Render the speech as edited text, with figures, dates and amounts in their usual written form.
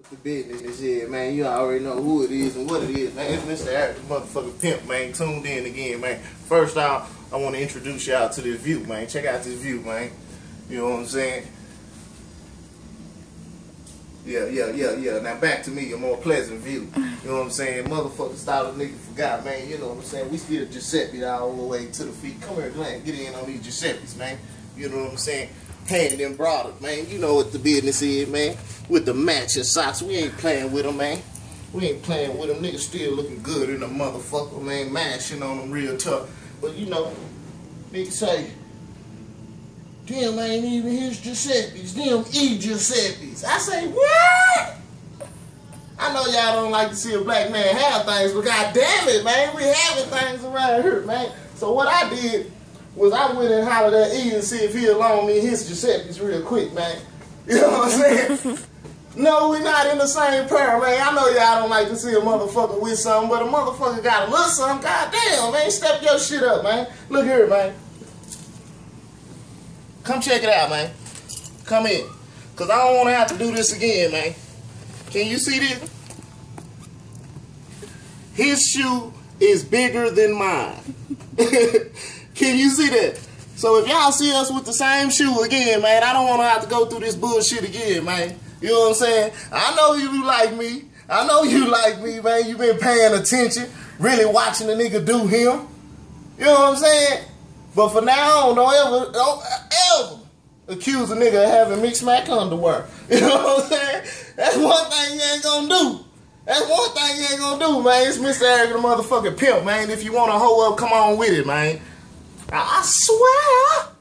The business is, man. You already know who it is and what it is, man. It's Mr. Eric, the motherfucking pimp, man. Tuned in again, man. First off, I want to introduce y'all to this view, man. Check out this view, man. You know what I'm saying? Yeah. Now back to me, a more pleasant view. You know what I'm saying? Motherfucker style of nigga forgot, man. You know what I'm saying? We still Giuseppe all the way to the feet. Come here, Glenn. Get in on these Giuseppes, man. You know what I'm saying? Hand them brothers, man. You know what the business is, man. With the matching socks, we ain't playing with them, man. We ain't playing with them. Niggas still looking good in the motherfucker, man. Mashing on them real tough. But you know, niggas say, them ain't even his Giuseppes. Them Giuseppes. I say, what? I know y'all don't like to see a black man have things, but god damn it, man. We having things around here, man. So what I did was I went and hollered at E and see if he'd loan me his Giuseppes real quick, man. You know what I'm saying? No, we not in the same pair, man. I know y'all don't like to see a motherfucker with something, but a motherfucker got a little something. Goddamn, man. Step your shit up, man. Look here, man. Come check it out, man. Come in. Because I don't want to have to do this again, man. Can you see this? His shoe is bigger than mine. Can you see that? So if y'all see us with the same shoe again, man, I don't want to have to go through this bullshit again, man. You know what I'm saying? I know you like me. I know you like me, man. You been paying attention, really watching the nigga do him. You know what I'm saying? But for now on, don't ever accuse a nigga of having mixed smack underwear. You know what I'm saying? That's one thing you ain't gonna do. That's one thing you ain't gonna do, man. It's Mr. Eric, the motherfucking pimp, man. If you want to hoe up, come on with it, man. I swear.